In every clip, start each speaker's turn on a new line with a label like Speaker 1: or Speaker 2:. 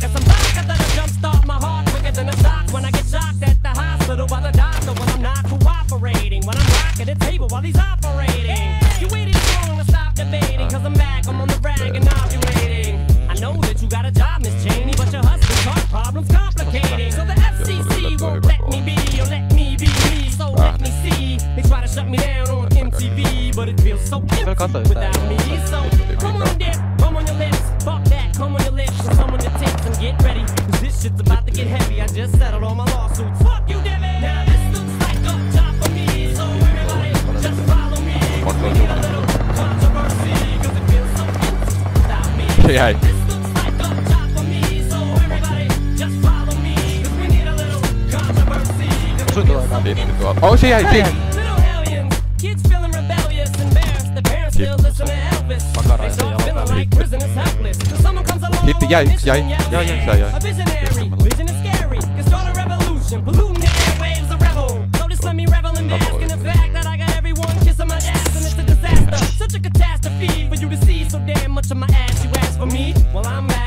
Speaker 1: vodka, some vodka that'll jumpstart my heart quicker than a shock when I get shocked at the hospital by the doctor when I'm not cooperating. When I'm rocking the table while he's operating. You waited too long to stop debating, cause I'm back, I'm on the rag and ovulating. I know that you got a job, Miss Cheney, but your husband's heart problem's complicating. So the FCC won't let me be, or let me be me, so let me see. They try to shut me down on MTV, but it feels so empty without me. So come on dip, come on your lips, fuck that, come on your lips, and come on your tips and get ready, cause this shit's about to get heavy. I just settled all my lawsuits, fuck you, Debbie. Now this looks like a job for me, so everybody just follow me. We need a little controversy, cause it feels so empty without me. This looks like a job for me, so everybody just follow me, cause we need a little controversy, cause it feels so empty.
Speaker 2: Oh, siihen.
Speaker 1: Little hellions, kids feeling rebellious, embarrassed, the parents still listen to Elvis. They start feeling like prisoners helpless. So someone comes along
Speaker 2: Hitti jäi.
Speaker 1: a visionary, vision is scary, can start a revolution, polluting the airwaves, a rebel. So just let me revel and bask in the fact that I got everyone kissing my ass and it's a disaster. Such a catastrophe for you to see so damn much of my ass you ask for me. Well, I'm back.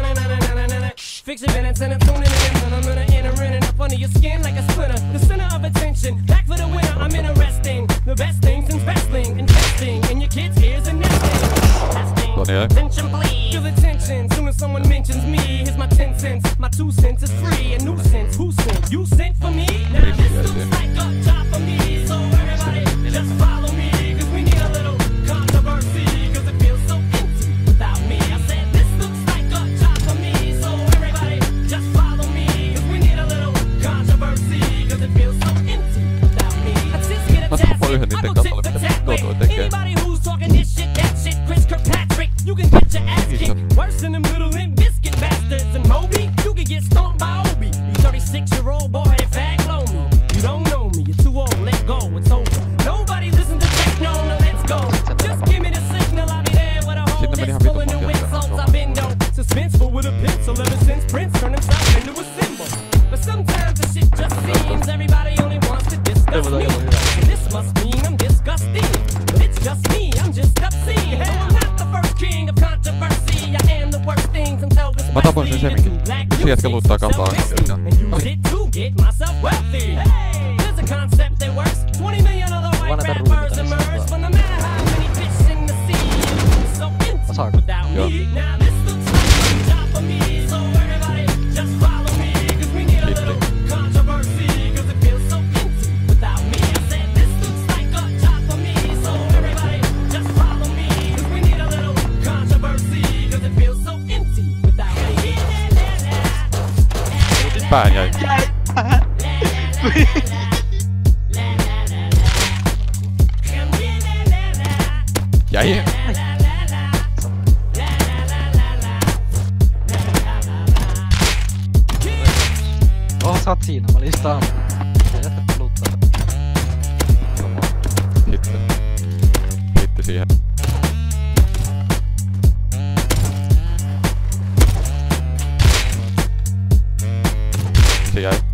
Speaker 1: Fix your minutes and I'm tuning in, and I'm gonna enter in and up under your skin like a splinter. The center of attention, back for the winner. I'm interesting. The best things in wrestling, investing in your kids' ears and nesting. Attention, please. Feel the tension. Soon as someone mentions me, here's my 10 cents. My 2 cents is free. A nuisance. Who sent? You sent for me? Now this looks like a job for me. So everybody, just follow me, cause we need a little controversy, cause it feels so empty without me. I said this looks like a job for me. So everybody, just follow me, cause we need a little controversy, cause it feels so empty without me. I just get a task. I go tit for tat with anybody who's talking this shit, that shit. Chris Kirkpatrick, you can get your ass kicked. Worse than them little Limp Bizkit bastards. And Moby, you can get stomped by Obi. You 36-year-old boy, that fag blow me. You don't know me, you're too old, let go, it's over. Nobody listen to techno, no, let's go. Just give me the signal, I'll be there with a whole list full of new insults. I've been no suspenseful with a pencil ever since Prince turned himself into a symbol. But sometimes the shit just seems everybody only wants to discuss me. And this must mean I'm disgusting. But it's just me, I'm just obscene. Hell, I'm not the first king of controversy. I am the worst things until this
Speaker 2: Mä tapoin sen semminkin. Yksi jätkä luuttaa kahtaa.
Speaker 1: and use it to get myself wealthy. Hey, there's a concept that works. 20 million other white rappers emerge, but no matter how many fish in the sea, it's so empty without me. Now this looks like a job for me, so everybody just follow me, cause we need a little controversy, cause it feels so empty without me. I said this looks like a job for me, so everybody just follow me, cause we need a little controversy, cause it feels so empty without me.
Speaker 2: Pään jäi. Jäi.
Speaker 3: Sä oot siinä, mä listaan. Sä jättä peluttaa.
Speaker 2: Hitti siihen. Se jäi.